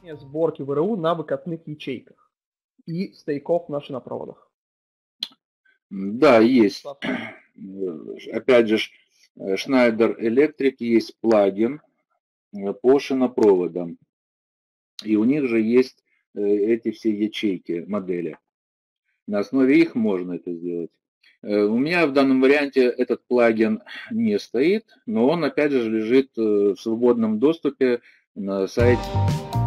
сборки ВРУ на выкатных ячейках и стейков на шинопроводах. Да, есть. Опять же, Schneider Electric есть плагин по шинопроводам. И у них же есть эти все ячейки, модели. На основе их можно это сделать. У меня в данном варианте этот плагин не стоит, но он опять же лежит в свободном доступе на сайте.